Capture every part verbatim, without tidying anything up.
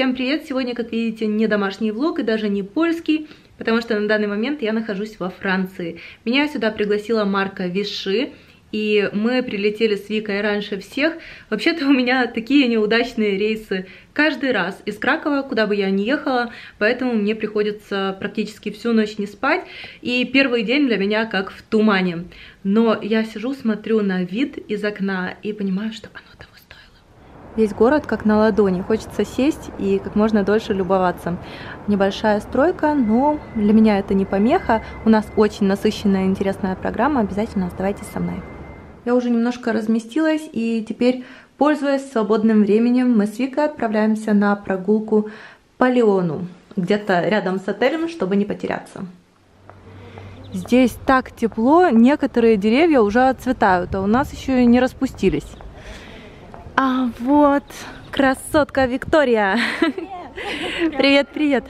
Всем привет! Сегодня, как видите, не домашний влог и даже не польский, потому что на данный момент я нахожусь во Франции. Меня сюда пригласила марка Vichy, и мы прилетели с Викой раньше всех. Вообще-то у меня такие неудачные рейсы каждый раз из Кракова, куда бы я ни ехала, поэтому мне приходится практически всю ночь не спать, и первый день для меня как в тумане. Но я сижу, смотрю на вид из окна и понимаю, что оно того стоило. Весь город как на ладони, хочется сесть и как можно дольше любоваться. Небольшая стройка, но для меня это не помеха. У нас очень насыщенная, интересная программа, обязательно оставайтесь со мной. Я уже немножко разместилась, и теперь, пользуясь свободным временем, мы с Викой отправляемся на прогулку по Лиону, где-то рядом с отелем, чтобы не потеряться. Здесь так тепло, некоторые деревья уже отцветают, а у нас еще и не распустились. А вот красотка Виктория. Привет, привет.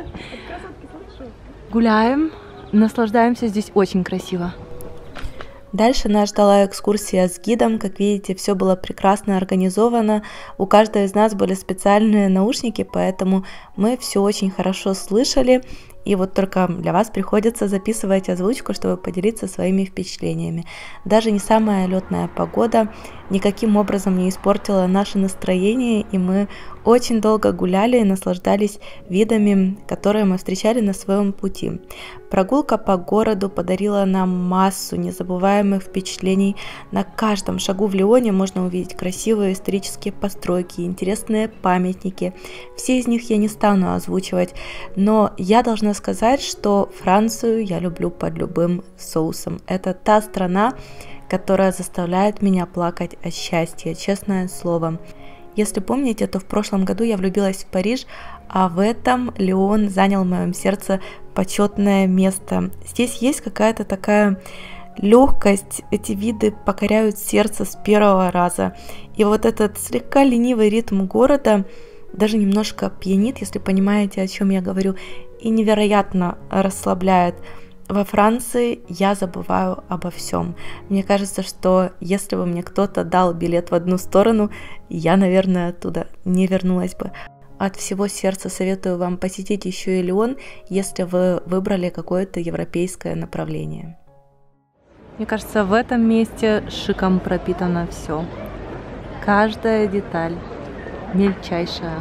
Гуляем, наслаждаемся, здесь очень красиво. Дальше нас ждала экскурсия с гидом. Как видите, все было прекрасно организовано. У каждого из нас были специальные наушники, поэтому мы все очень хорошо слышали. И вот только для вас приходится записывать озвучку, чтобы поделиться своими впечатлениями. Даже не самая летная погода никаким образом не испортила наше настроение, и мы очень долго гуляли и наслаждались видами, которые мы встречали на своем пути. Прогулка по городу подарила нам массу незабываемых впечатлений. На каждом шагу в Лионе можно увидеть красивые исторические постройки, интересные памятники. Все из них я не стану озвучивать, но я должна сказать, что Францию я люблю под любым соусом. Это та страна, которая заставляет меня плакать от счастья, честное слово. Если помните, то в прошлом году я влюбилась в Париж, а в этом Лион занял в моем сердце почетное место. Здесь есть какая-то такая легкость, эти виды покоряют сердце с первого раза. И вот этот слегка ленивый ритм города даже немножко пьянит, если понимаете, о чем я говорю, и невероятно расслабляет. Во Франции я забываю обо всем. Мне кажется, что если бы мне кто-то дал билет в одну сторону, я, наверное, оттуда не вернулась бы. От всего сердца советую вам посетить еще и Лион, если вы выбрали какое-то европейское направление. Мне кажется, в этом месте шиком пропитано все. Каждая деталь, мельчайшая.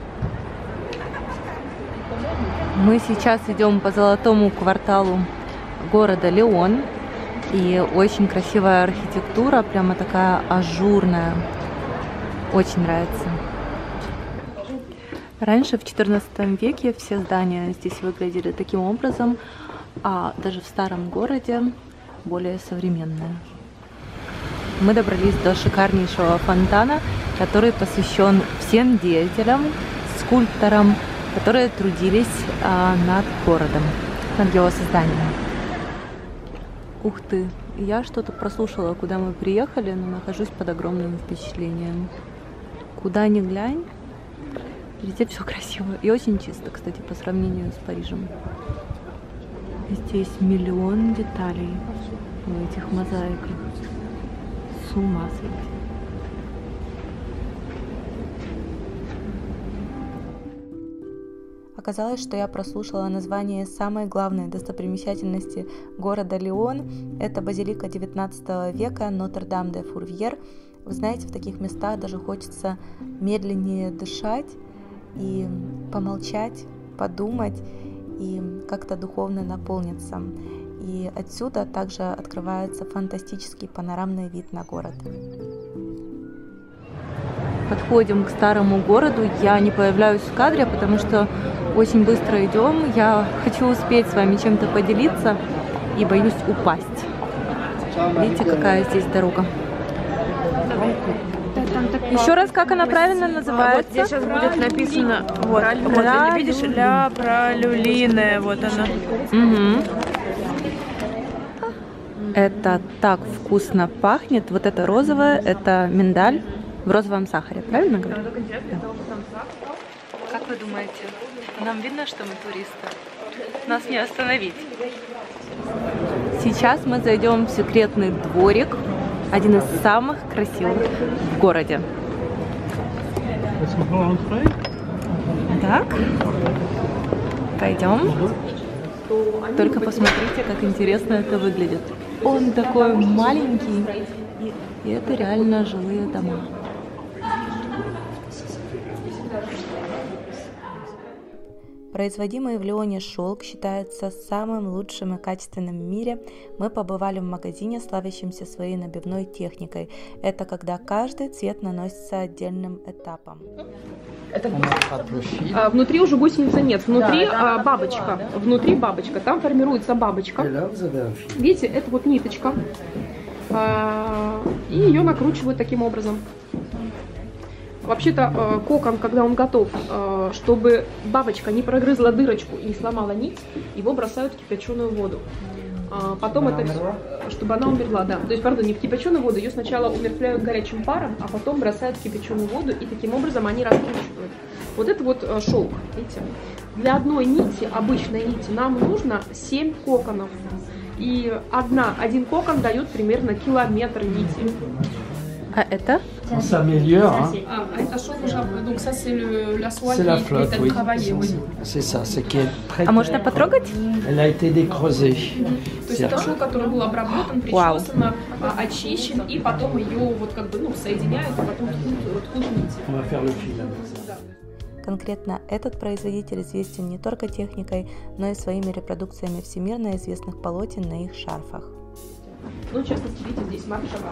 Мы сейчас идем по золотому кварталу города Лион, и очень красивая архитектура, прямо такая ажурная, очень нравится. Раньше, в четырнадцатом веке, все здания здесь выглядели таким образом, а даже в старом городе более современные. Мы добрались до шикарнейшего фонтана, который посвящен всем деятелям, скульпторам, которые трудились а, над городом, над его созданием. Ух ты, я что-то прослушала, куда мы приехали, но нахожусь под огромным впечатлением. Куда ни глянь, везде все красиво и очень чисто, кстати, по сравнению с Парижем. Здесь миллион деталей в этих мозаиках. С ума сойти. Оказалось, что я прослушала название самой главной достопримечательности города Лион. Это базилика девятнадцатого века Нотр-Дам-де-Фурвьер. Вы знаете, в таких местах даже хочется медленнее дышать и помолчать, подумать и как-то духовно наполниться. И отсюда также открывается фантастический панорамный вид на город. Подходим к старому городу. Я не появляюсь в кадре, потому что очень быстро идем. Я хочу успеть с вами чем-то поделиться и боюсь упасть. Видите, какая здесь дорога? Еще раз, как она правильно называется? Вот здесь сейчас будет написано, вот, вот видишь, ля пролюлине, вот она. Угу. Это так вкусно пахнет. Вот это розовое, это миндаль в розовом сахаре, правильно говорю? Да. Как вы думаете, нам видно, что мы туристы? Нас не остановить. Сейчас мы зайдем в секретный дворик, один из самых красивых в городе. Пойдем. Только посмотрите, как интересно это выглядит. Он такой маленький, и это реально жилые дома. Производимый в Лионе шелк считается самым лучшим и качественным в мире. Мы побывали в магазине, славящемся своей набивной техникой. Это когда каждый цвет наносится отдельным этапом. Это а, внутри уже гусеницы нет, внутри да, а, бабочка, да, да. Внутри бабочка, там формируется бабочка. Видите, это вот ниточка, а, и ее накручивают таким образом. Вообще-то кокон, когда он готов, чтобы бабочка не прогрызла дырочку и не сломала нить, его бросают в кипяченую воду. Потом это все, чтобы она умерла, да. То есть, пардон, не в кипяченую воду, ее сначала умерщвляют горячим паром, а потом бросают в кипяченую воду, и таким образом они раскручивают. Вот это вот шелк, видите. Для одной нити, обычной нити, нам нужно семь коконов. И одна, один кокон дает примерно километр нити. А это? On s'améliore. Hein. Ah, это шелк уже, donc ça c'est le la soie qui la est flotte, oui. travaillée, oui. C'est ça, c'est qui est très. А можно потрогать? Elle a été décreusée. То есть это шелк, который был обработан, причесан, очищен, и потом ее вот как бы ну соединяют, а потом ткут нити. On va faire le fil avec ça. Конкретно этот производитель известен не только техникой, но и своими репродукциями всемирно известных полотен на их шарфах. Ну, в частности, видите, здесь Марк Шагал.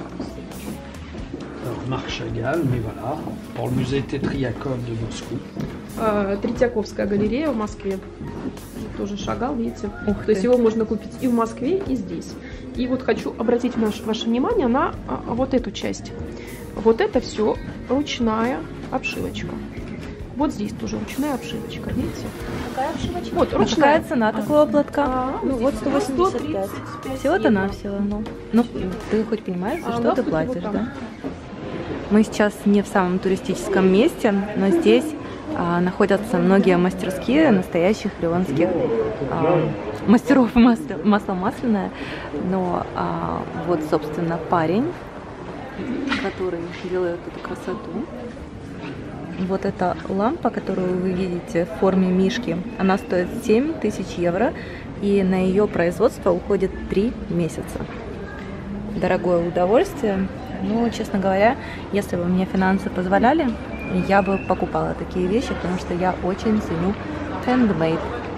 Alors, Marc Chagall, mais voilà, pour le musée Tetriakov de Moscou. Euh, Третьяковская галерея в Москве. Тоже Шагал, видите. Ух То ты. есть его можно купить и в Москве, и здесь. И вот хочу обратить ваше, ваше внимание на а, вот эту часть. Вот это все ручная обшивочка. Вот здесь тоже ручная обшивочка, видите? Какая обшивочка? Вот, А ручная. какая цена такого платка? А, Ну вот сто восемьдесят пять. Всего-то навсего. Ну, ну, ты хоть понимаешь, за А, что ты вот платишь, там. да? Мы сейчас не в самом туристическом месте, но здесь а, находятся многие мастерские настоящих леонских а, мастеров масла, масла масляное. Но а, вот, собственно, парень, который делает эту красоту. Вот эта лампа, которую вы видите в форме мишки, она стоит семь тысяч евро, и на ее производство уходит три месяца. Дорогое удовольствие. Ну, честно говоря, если бы мне финансы позволяли, я бы покупала такие вещи, потому что я очень ценю handmade.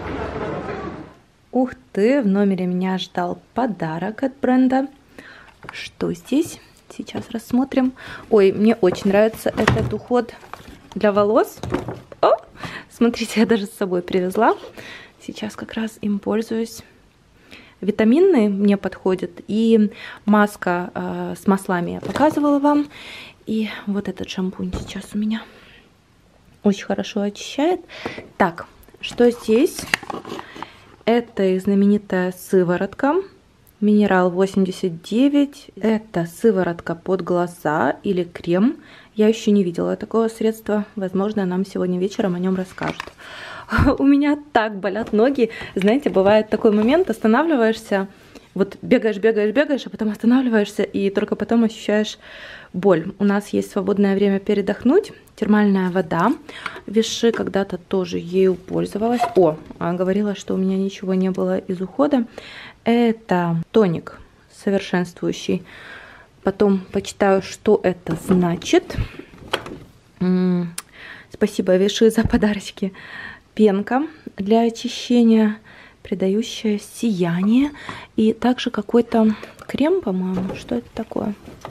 Ух ты, в номере меня ждал подарок от бренда. Что здесь? Сейчас рассмотрим. Ой, мне очень нравится этот уход для волос. О, смотрите, я даже с собой привезла. Сейчас как раз им пользуюсь. Витаминные мне подходят, и маска э, с маслами я показывала вам. И вот этот шампунь сейчас у меня очень хорошо очищает. Так, что здесь? Это их знаменитая сыворотка Минерал восемьдесят девять. Это сыворотка под глаза или крем. Я еще не видела такого средства. Возможно, нам сегодня вечером о нем расскажут. У меня так болят ноги. Знаете, бывает такой момент, останавливаешься, вот бегаешь, бегаешь, бегаешь, а потом останавливаешься и только потом ощущаешь боль. У нас есть свободное время передохнуть. Термальная вода. Виши когда-то тоже ею пользовалась. О, говорила, что у меня ничего не было из ухода. Это тоник совершенствующий. Потом почитаю, что это значит. М-м, спасибо, Виши, за подарочки. Пенка для очищения, придающая сияние. И также какой-то крем, по-моему. Что это такое?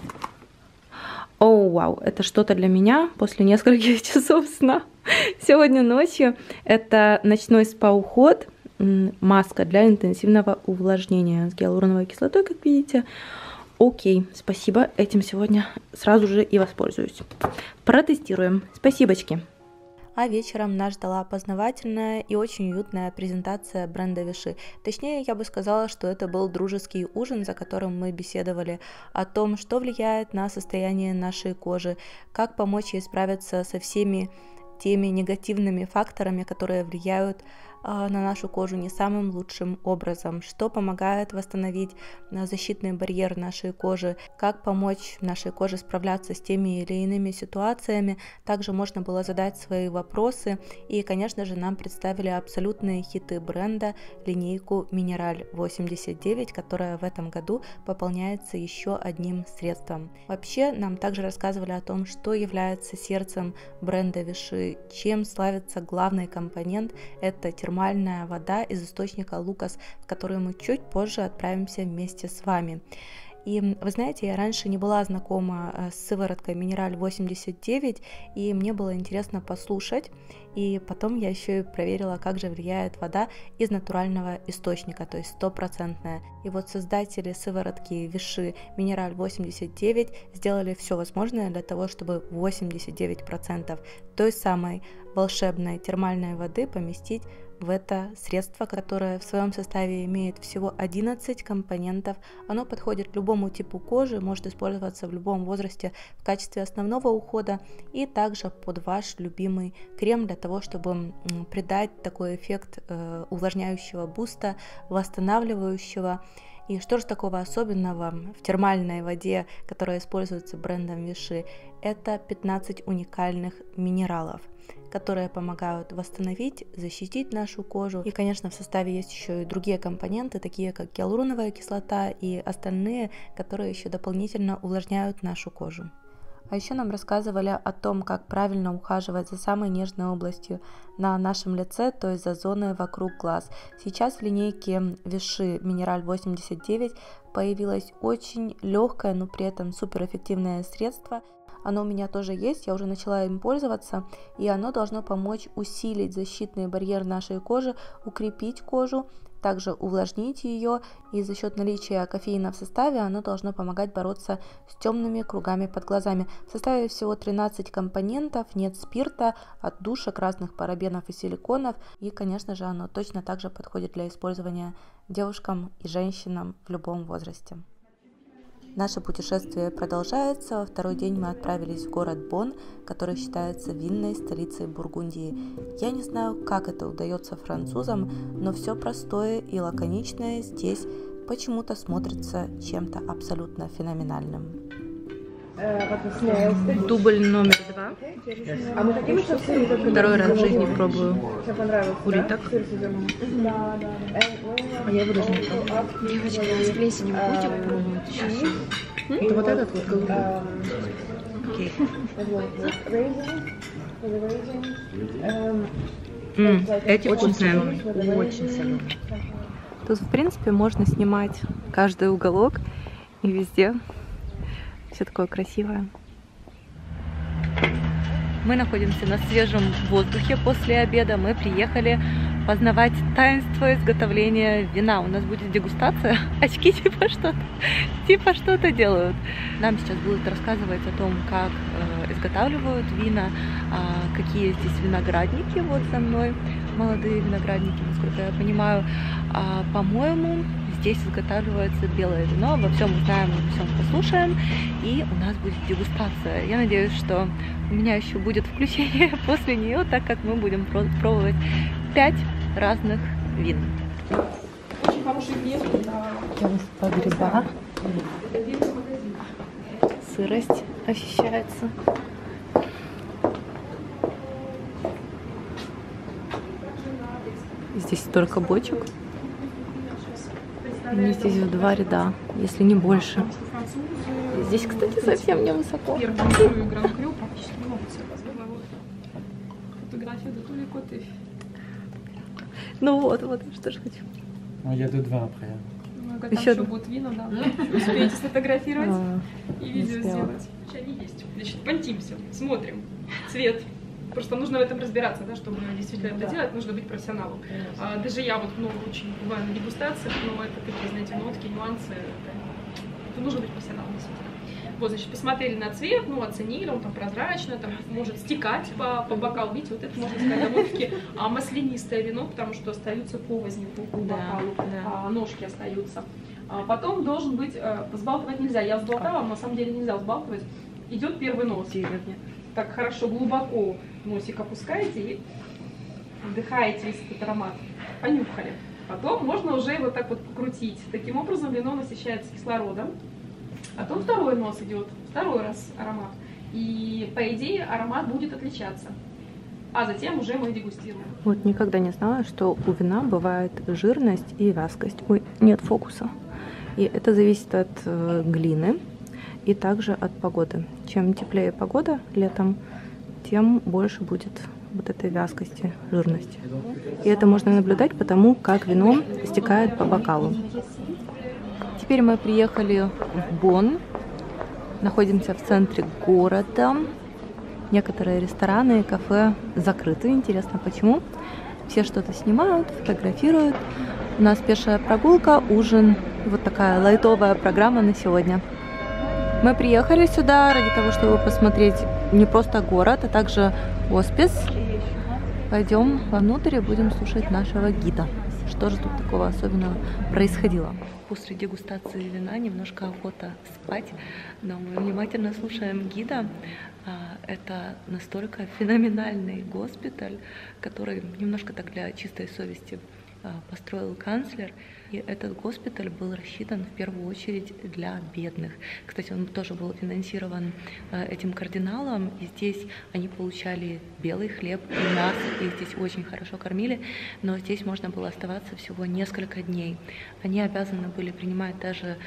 О, вау, это что-то для меня после нескольких часов сна сегодня ночью. Это ночной спа-уход. Маска для интенсивного увлажнения с гиалуроновой кислотой, как видите. Окей, спасибо. Этим сегодня сразу же и воспользуюсь. Протестируем. Спасибочки. А вечером нас ждала познавательная и очень уютная презентация бренда Виши. Точнее, я бы сказала, что это был дружеский ужин, за которым мы беседовали о том, что влияет на состояние нашей кожи, как помочь ей справиться со всеми теми негативными факторами, которые влияют на нашу кожу не самым лучшим образом, что помогает восстановить защитный барьер нашей кожи, как помочь нашей коже справляться с теми или иными ситуациями. Также можно было задать свои вопросы, и, конечно же, нам представили абсолютные хиты бренда, линейку Mineral восемьдесят девять, которая в этом году пополняется еще одним средством. Вообще, нам также рассказывали о том, что является сердцем бренда Vichy, чем славится главный компонент – это термальная вода из источника Лукас, в которую мы чуть позже отправимся вместе с вами. И вы знаете, я раньше не была знакома с сывороткой Mineral восемьдесят девять, и мне было интересно послушать, и потом я еще и проверила, как же влияет вода из натурального источника, то есть стопроцентная. И вот создатели сыворотки Vichy Mineral восемьдесят девять сделали все возможное для того, чтобы восемьдесят девять процентов той самой волшебной термальной воды поместить в это средство, которое в своем составе имеет всего одиннадцать компонентов. Оно подходит любому типу кожи, может использоваться в любом возрасте в качестве основного ухода и также под ваш любимый крем для того, чтобы придать такой эффект э, увлажняющего буста, восстанавливающего. И что же такого особенного в термальной воде, которая используется брендом Vichy? Это пятнадцать уникальных минералов, которые помогают восстановить, защитить нашу кожу. И, конечно, в составе есть еще и другие компоненты, такие как гиалуроновая кислота и остальные, которые еще дополнительно увлажняют нашу кожу. А еще нам рассказывали о том, как правильно ухаживать за самой нежной областью на нашем лице, то есть за зоной вокруг глаз. Сейчас в линейке Vichy Mineral восемьдесят девять появилось очень легкое, но при этом суперэффективное средство. Оно у меня тоже есть, я уже начала им пользоваться, и оно должно помочь усилить защитный барьер нашей кожи, укрепить кожу, также увлажнить ее, и за счет наличия кофеина в составе оно должно помогать бороться с темными кругами под глазами. В составе всего тринадцать компонентов, нет спирта, отдушек, разных парабенов и силиконов, и, конечно же, оно точно так же подходит для использования девушкам и женщинам в любом возрасте. Наше путешествие продолжается. Во второй день мы отправились в город Бонн, который считается винной столицей Бургундии. Я не знаю, как это удается французам, но все простое и лаконичное здесь почему-то смотрится чем-то абсолютно феноменальным. Дубль номер два. Второй раз в жизни пробую улиток. А я его даже не пробую. Девочки, с плесенью будем пробовать сейчас. Это вот этот вот голубой. Окей. Эти вкусные. Очень соленые. Тут, в принципе, можно снимать каждый уголок и везде. Все такое красивое. Мы находимся на свежем воздухе после обеда. Мы приехали познавать таинство изготовления вина. У нас будет дегустация. Очки типа что-то типа что-то делают. Нам сейчас будут рассказывать о том, как э, изготавливают вина, э, какие здесь виноградники. Вот за мной молодые виноградники, насколько я понимаю. А, по-моему, здесь изготавливается белое вино. Обо всем узнаем, обо всем послушаем. И у нас будет дегустация. Я надеюсь, что у меня еще будет включение после нее, так как мы будем пробовать пять разных вин. Очень хороший вин. По гриба. Сырость ощущается. Здесь столько бочек. Они здесь в два ряда, если не больше. Здесь, кстати, совсем не высоко. Первую гран-крю практически не могут себе позволить. Фотография de tous les côtés. Ну вот, вот, что же хочу. Il y a d'autres vins après. Ну, там еще будут вина, да. Успеете сфотографировать А, и видео сделать. Они есть. Значит, понтимся, смотрим. Цвет. Просто нужно в этом разбираться, да, чтобы действительно это делать, нужно быть профессионалом. А, даже я вот много очень бываю на дегустациях, но это такие, знаете, нотки, нюансы. Это, это нужно быть профессионалом, действительно. Вот, значит, посмотрели на цвет, ну, оценили, он там прозрачный, там может стекать по, по бокалу. Видите, вот это можно сказать довольно-таки а, маслянистое вино, потому что остаются повозни по, по бокалу, да, да. А, ножки остаются. А, потом должен быть, а, взбалтывать нельзя. Я взболтала, на самом деле нельзя взбалтывать. Идет первый нос. Так хорошо, глубоко носик опускаете и вдыхаете весь этот аромат. понюхали. Потом можно уже вот так вот покрутить. Таким образом вино насыщается кислородом. Потом второй нос идет, второй раз аромат. И по идее аромат будет отличаться. А затем уже мы дегустируем. Вот никогда не знала, что у вина бывает жирность и вязкость. Ой, нет фокуса. И это зависит от э, глины и также от погоды. Чем теплее погода летом, тем больше будет вот этой вязкости, жирности. И это можно наблюдать потому, как вино стекает по бокалу. Теперь мы приехали в Бонн. Находимся в центре города. Некоторые рестораны и кафе закрыты. Интересно, почему? Все что-то снимают, фотографируют. У нас пешая прогулка, ужин. Вот такая лайтовая программа на сегодня. Мы приехали сюда ради того, чтобы посмотреть не просто город, а также хоспис. Пойдем вовнутрь и будем слушать нашего гида. Что же тут такого особенного происходило? После дегустации вина немножко охота спать, но мы внимательно слушаем гида. Это настолько феноменальный госпиталь, который немножко так для чистой совести построил канцлер. И этот госпиталь был рассчитан в первую очередь для бедных. Кстати, он тоже был финансирован этим кардиналом. И здесь они получали белый хлеб и мясо. И здесь очень хорошо кормили. Но здесь можно было оставаться всего несколько дней. Они обязаны были принимать даже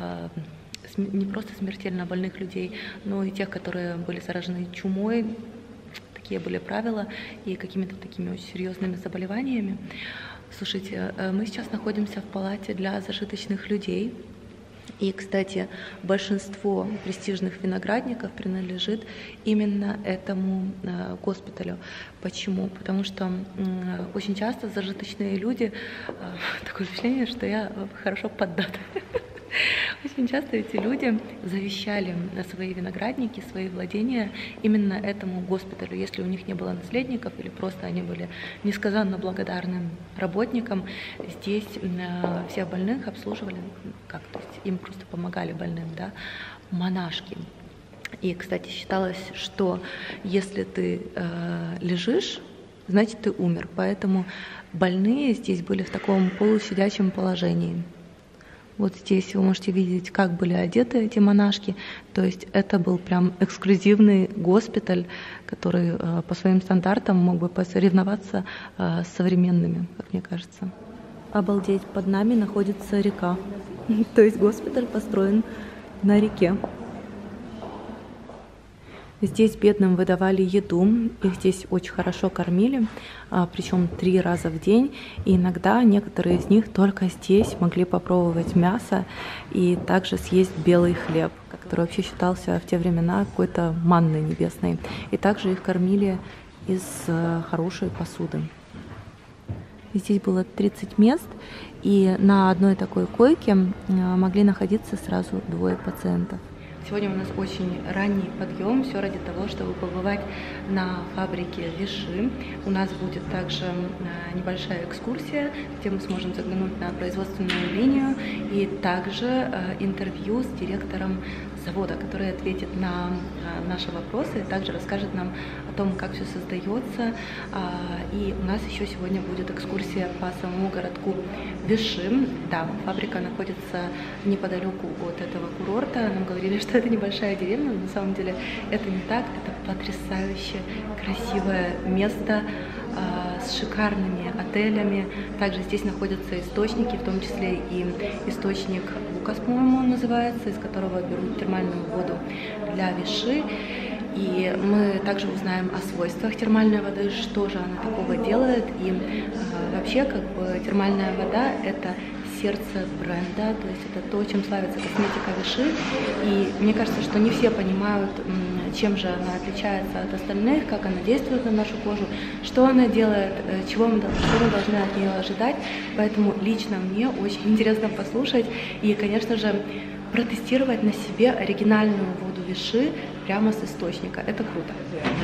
не просто смертельно больных людей, но и тех, которые были заражены чумой. Такие были правила. И какими-то такими очень серьезными заболеваниями. Слушайте, мы сейчас находимся в палате для зажиточных людей. И, кстати, большинство престижных виноградников принадлежит именно этому э, госпиталю. Почему? Потому что э, очень часто зажиточные люди, э, такое впечатление, что я хорошо поддата. Очень часто эти люди завещали свои виноградники, свои владения именно этому госпиталю. Если у них не было наследников или просто они были несказанно благодарным работникам, здесь э, всех больных обслуживали, как, то есть им просто помогали больным, да, монашки. И, кстати, считалось, что если ты э, лежишь, значит ты умер. Поэтому больные здесь были в таком полусидячем положении. Вот здесь вы можете видеть, как были одеты эти монашки. То есть это был прям эксклюзивный госпиталь, который э, по своим стандартам мог бы посоревноваться э, с современными, как мне кажется. Обалдеть, под нами находится река. То есть госпиталь построен на реке. Здесь бедным выдавали еду, их здесь очень хорошо кормили, причем три раза в день. И иногда некоторые из них только здесь могли попробовать мясо и также съесть белый хлеб, который вообще считался в те времена какой-то манной небесной. И также их кормили из хорошей посуды. Здесь было тридцать мест, и на одной такой койке могли находиться сразу двое пациентов. Сегодня у нас очень ранний подъем, все ради того, чтобы побывать на фабрике Виши. У нас будет также небольшая экскурсия, где мы сможем заглянуть на производственную линию, и также интервью с директором завода, который ответит на наши вопросы и также расскажет нам о том, как все создается. И у нас еще сегодня будет экскурсия по самому городку Виши. Да, фабрика находится неподалеку от этого курорта. Нам говорили, что это небольшая деревня, но на самом деле это не так. Это потрясающе красивое место с шикарными отелями. Также здесь находятся источники, в том числе и источник Лукас, по-моему, он называется, из которого берут термальную воду для Виши. И мы также узнаем о свойствах термальной воды, что же она такого делает. И э, вообще, как бы, термальная вода – это сердце бренда, то есть это то, чем славится косметика Виши. И мне кажется, что не все понимают, чем же она отличается от остальных, как она действует на нашу кожу, что она делает, чего мы, что мы должны от нее ожидать. Поэтому лично мне очень интересно послушать и, конечно же, протестировать на себе оригинальную воду Виши прямо с источника. Это круто.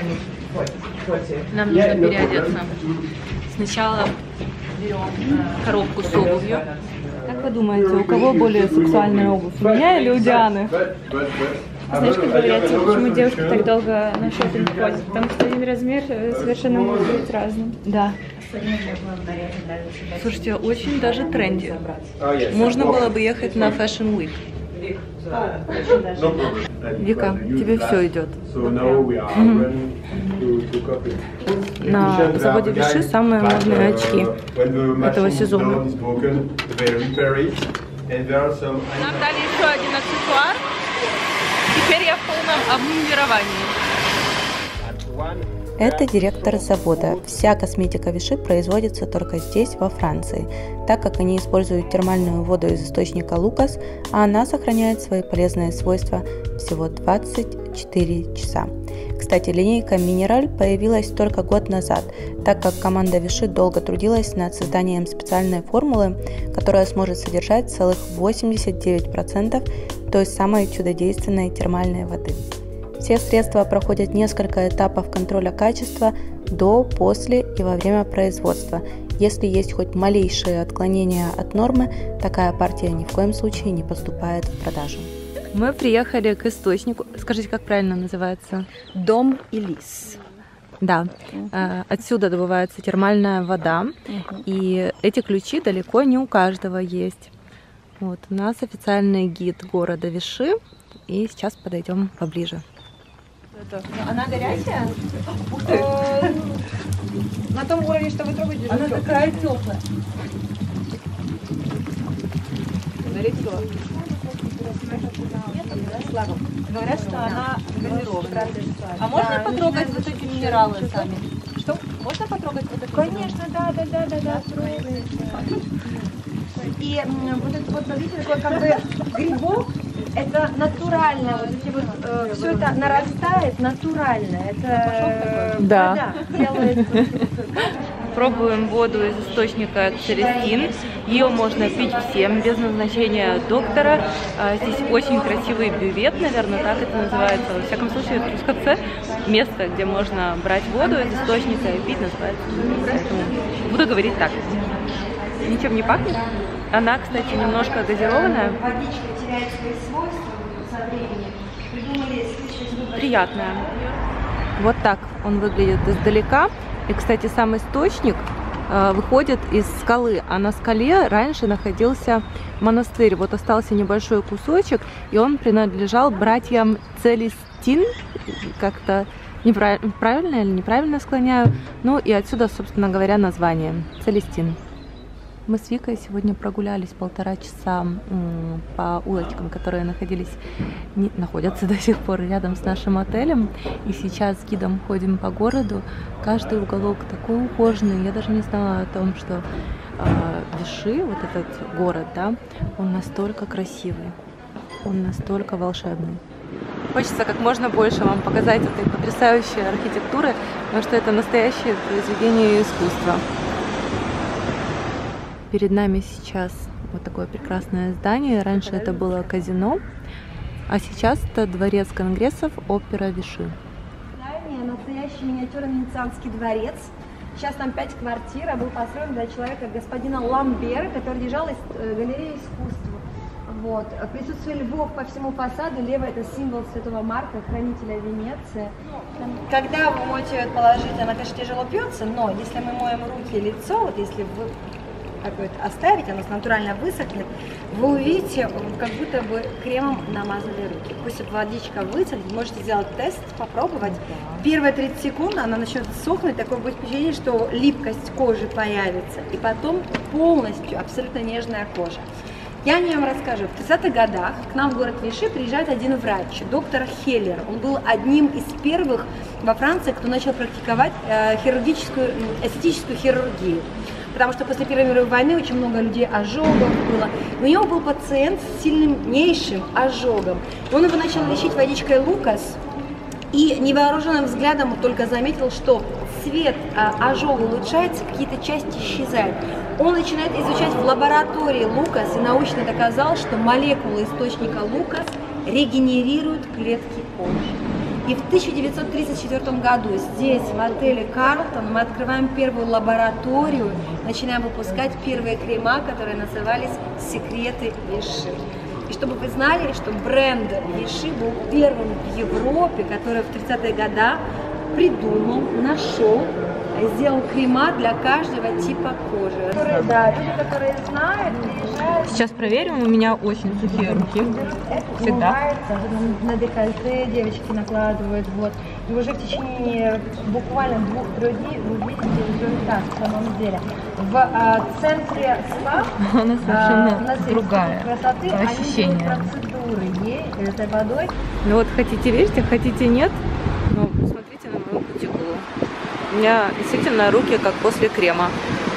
Нам нужно переодеться. Сначала берем коробку с обувью. Как вы думаете, у кого более сексуальная обувь, у меня или у Дианы? Знаешь, как говорят, почему девушки так долго на шопинг ходят? Потому что один размер совершенно может быть разным. Да. Слушайте, очень даже тренди. Можно было бы ехать на Fashion Week. Вика, тебе все идет. На заводе Виши самые модные очки этого сезона. Нам дали еще один аксессуар. Теперь я в полном обмундировании. Это директор завода. Вся косметика Виши производится только здесь, во Франции, так как они используют термальную воду из источника Лукас, а она сохраняет свои полезные свойства всего двадцать четыре часа. Кстати, линейка Минераль появилась только год назад, так как команда Виши долго трудилась над созданием специальной формулы, которая сможет содержать целых восемьдесят девять процентов той самой чудодейственной термальной воды. Все средства проходят несколько этапов контроля качества до, после и во время производства. Если есть хоть малейшие отклонения от нормы, такая партия ни в коем случае не поступает в продажу. Мы приехали к источнику. Скажите, как правильно называется? Дом Элис. Да, uh-huh. Отсюда добывается термальная вода, uh-huh. И эти ключи далеко не у каждого есть. Вот, у нас официальный гид города Виши, и сейчас подойдем поближе. Она горячая? Ух ты! На том уровне, что вы трогаете. Она такая теплая. Налетела. Говорят, что она газированная. А можно потрогать вот эти минералы сами? Что? Можно потрогать вот это? Конечно, да, да, да, да, да. И вот это вот, смотрите, такой как бы грибок. Это натурально, вот эти вот, э, все это нарастает натурально. Это да. Вода делает. Пробуем воду из источника Целестин. Ее можно пить всем без назначения доктора. Здесь очень красивый бювет, наверное, так это называется. Во всяком случае, в Трускавце место, где можно брать воду из источника и пить, называется. Поэтому буду говорить так. Ничем не пахнет. Она, кстати, немножко газированная. Водичка теряет свои свойства со временем. Придумали приятная. Вот так он выглядит издалека. И, кстати, сам источник э, выходит из скалы, а на скале раньше находился монастырь. Вот остался небольшой кусочек, и он принадлежал братьям Целестин. Как-то неправильно, правильно или неправильно склоняю. Ну и отсюда, собственно говоря, название Целестин. Мы с Викой сегодня прогулялись полтора часа по улочкам, которые находились, не, находятся до сих пор рядом с нашим отелем. И сейчас с гидом ходим по городу. Каждый уголок такой ухоженный. Я даже не знала о том, что э, Виши, вот этот город, да, он настолько красивый, он настолько волшебный. Хочется как можно больше вам показать этой потрясающей архитектуры, потому что это настоящее произведение искусства. Перед нами сейчас вот такое прекрасное здание. Раньше это было казино, а сейчас это дворец конгрессов опера Виши. Настоящий миниатюрный венецианский дворец. Сейчас там пять квартир, а был построен для человека господина Ламбера, который держал галерею искусства. Вот. Присутствие львов по всему фасаду. Лево — это символ Святого Марка, хранителя Венеции. Когда вы моете положить, она, конечно, тяжело пьется, но если мы моем руки и лицо, вот если вы оставить, оно натурально высохнет, вы увидите, как будто бы кремом намазали руки. Пусть водичка высохнет, можете сделать тест, попробовать. Первые тридцать секунд она начнет сохнуть, такое будет впечатление, что липкость кожи появится, и потом полностью абсолютно нежная кожа. Я о нем расскажу. В тридцатых годах к нам в город Виши приезжает один врач, доктор Хеллер. Он был одним из первых во Франции, кто начал практиковать э, хирургическую, эстетическую хирургию. Потому что после Первой мировой войны очень много людей ожогов было. У него был пациент с сильнейшим ожогом. Он его начал лечить водичкой Лукас. И невооруженным взглядом он только заметил, что цвет а, ожога улучшается, какие-то части исчезают. Он начинает изучать в лаборатории Лукас и научно доказал, что молекулы источника Лукас регенерируют клетки кожи. И в тысяча девятьсот тридцать четвёртом году здесь, в отеле Карлтон, мы открываем первую лабораторию, начинаем выпускать первые крема, которые назывались «Секреты Виши». И чтобы вы знали, что бренд Виши был первым в Европе, который в тридцатые годы придумал, нашел сделал крема для каждого типа кожи. Которые, да, люди, которые знают, приезжают. Сейчас проверим, у меня очень сухие руки. Всегда. На декольте девочки накладывают, вот. И уже в течение буквально двух-трех дней вы видите результат в самом деле. В а, центре спа она совершенно а, другая красоты, ощущение. Они процедуры ей, этой водой. Ну вот хотите верьте, хотите нет, но посмотрите на мою кутикулу. У меня действительно руки как после крема.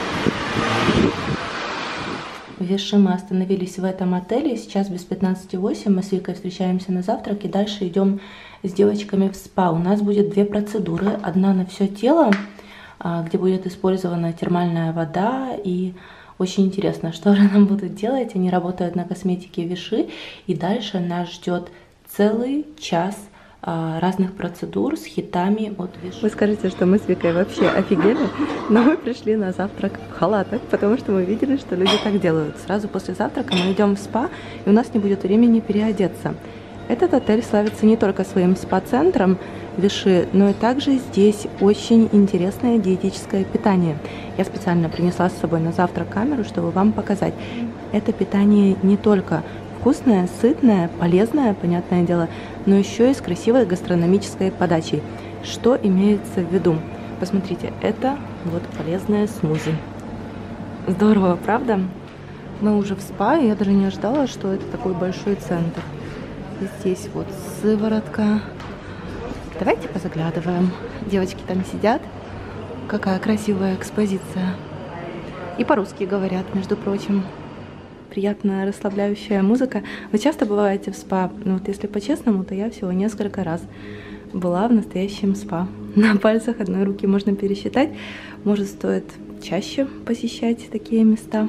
В Виши мы остановились в этом отеле. Сейчас без пятнадцати восемь. Мы с Викой встречаемся на завтрак и дальше идем с девочками в спа. У нас будет две процедуры. Одна на все тело, где будет использована термальная вода. И очень интересно, что же нам будут делать. Они работают на косметике Виши. И дальше нас ждет целый час разных процедур с хитами от Виши. Вы скажете, что мы с Викой вообще офигели, но мы пришли на завтрак в халатах, потому что мы видели, что люди так делают. Сразу после завтрака мы идем в спа, и у нас не будет времени переодеться. Этот отель славится не только своим спа-центром Виши, но и также здесь очень интересное диетическое питание. Я специально принесла с собой на завтрак камеру, чтобы вам показать. Это питание не только вкусное, сытное, полезное, понятное дело, но еще и с красивой гастрономической подачей. Что имеется в виду? Посмотрите, это вот полезное смузи. Здорово, правда? Мы уже в спа, и я даже не ожидала, что это такой большой центр. И здесь вот сыворотка. Давайте позаглядываем. Девочки там сидят. Какая красивая экспозиция. И по-русски говорят, между прочим. Приятная, расслабляющая музыка. Вы часто бываете в спа? Ну вот если по-честному, то я всего несколько раз была в настоящем спа. На пальцах одной руки можно пересчитать. Может, стоит чаще посещать такие места.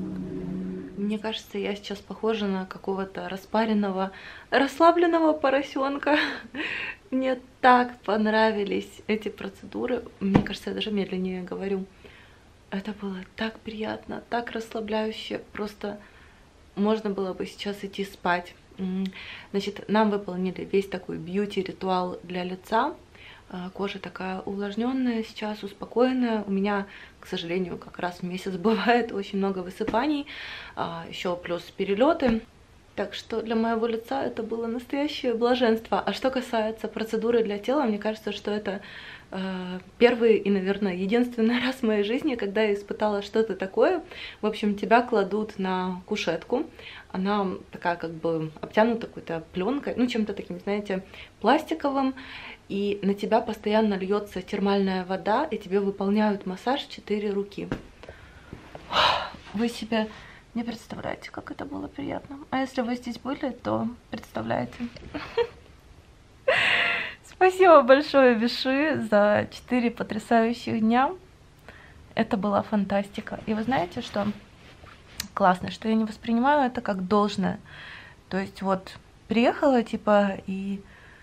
Мне кажется, я сейчас похожа на какого-то распаренного, расслабленного поросенка. Мне так понравились эти процедуры. Мне кажется, я даже медленнее говорю. Это было так приятно, так расслабляюще. Просто можно было бы сейчас идти спать. Значит, нам выполнили весь такой бьюти-ритуал для лица. Кожа такая увлажненная сейчас, успокоенная. У меня, к сожалению, как раз в месяц бывает очень много высыпаний. Еще плюс перелеты. Так что для моего лица это было настоящее блаженство. А что касается процедуры для тела, мне кажется, что это э, первый и, наверное, единственный раз в моей жизни, когда я испытала что-то такое. В общем, тебя кладут на кушетку. Она такая как бы обтянута какой-то пленкой, ну чем-то таким, знаете, пластиковым. И на тебя постоянно льется термальная вода, и тебе выполняют массаж четыре руки. Вы себе не представляете, как это было приятно. А если вы здесь были, то представляете. Спасибо большое, Виши, за четыре потрясающих дня. Это была фантастика. И вы знаете, что классно, что я не воспринимаю это как должное. То есть вот приехала, типа, и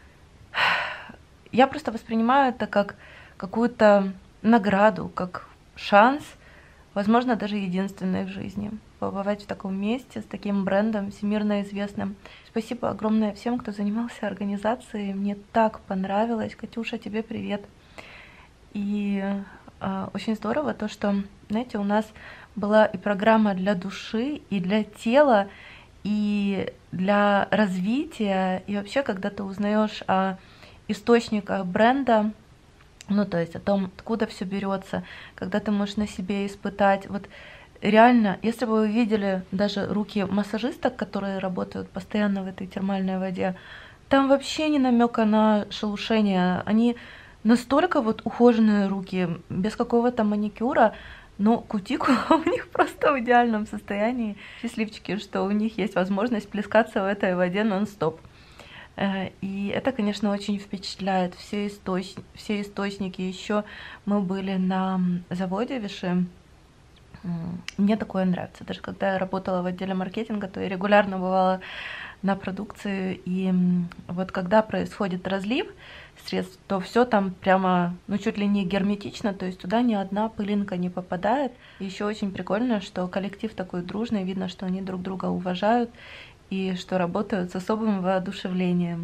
я просто воспринимаю это как какую-то награду, как шанс, возможно, даже единственный в жизни, побывать в таком месте с таким брендом всемирно известным. Спасибо огромное всем, кто занимался организацией. Мне так понравилось. Катюша, тебе привет. И э, очень здорово то, что, знаете, у нас была и программа для души, и для тела, и для развития. И вообще, когда ты узнаешь о источниках бренда, ну, то есть о том, откуда все берется, когда ты можешь на себе испытать. Вот реально, если бы вы видели даже руки массажисток, которые работают постоянно в этой термальной воде, там вообще не намека на шелушение. Они настолько вот ухоженные руки, без какого-то маникюра, но кутикула у них просто в идеальном состоянии. Счастливчики, что у них есть возможность плескаться в этой воде нон-стоп. И это, конечно, очень впечатляет. Все, источ... все источники. Еще мы были на заводе Виши. Мне такое нравится. Даже когда я работала в отделе маркетинга, то я регулярно бывала на продукции. И вот когда происходит разлив средств, то все там прямо, ну, чуть ли не герметично, то есть туда ни одна пылинка не попадает. Еще очень прикольно, что коллектив такой дружный, видно, что они друг друга уважают и что работают с особым воодушевлением.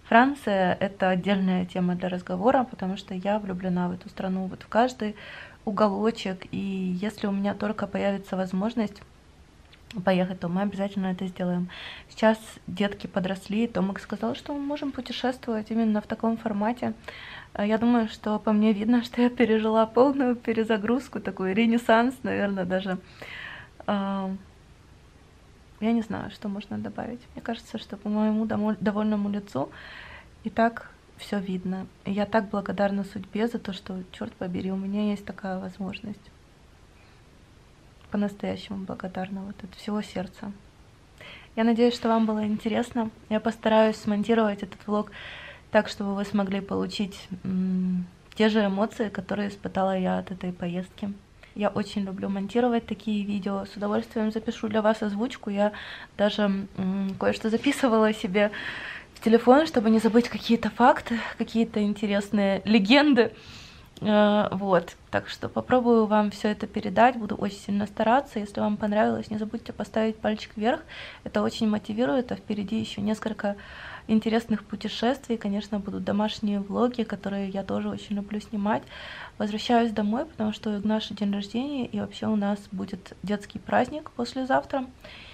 Франция — это отдельная тема для разговора, потому что я влюблена в эту страну, вот в каждый уголочек, и если у меня только появится возможность поехать, то мы обязательно это сделаем. Сейчас детки подросли, и Томик сказал, что мы можем путешествовать именно в таком формате. Я думаю, что по мне видно, что я пережила полную перезагрузку, такой ренессанс, наверное, даже. Я не знаю, что можно добавить. Мне кажется, что по моему довольному лицу и так все видно. Я так благодарна судьбе за то, что, черт побери, у меня есть такая возможность. По-настоящему благодарна, вот от всего сердца. Я надеюсь, что вам было интересно. Я постараюсь смонтировать этот влог так, чтобы вы смогли получить м- те же эмоции, которые испытала я от этой поездки. Я очень люблю монтировать такие видео. С удовольствием запишу для вас озвучку. Я даже м- кое-что записывала себе в телефон, чтобы не забыть какие-то факты, какие-то интересные легенды. Вот, так что попробую вам все это передать, буду очень сильно стараться. Если вам понравилось, не забудьте поставить пальчик вверх, это очень мотивирует, а впереди еще несколько интересных путешествий, конечно, будут домашние влоги, которые я тоже очень люблю снимать. Возвращаюсь домой, потому что наш день рождения, и вообще у нас будет детский праздник послезавтра,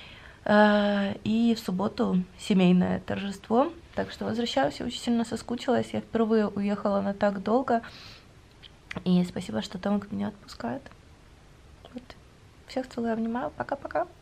и в субботу семейное торжество, так что возвращаюсь, я очень сильно соскучилась, я впервые уехала на так долго. И спасибо, что Томик меня отпускает. Вот. Всех целую, обнимаю. Пока-пока.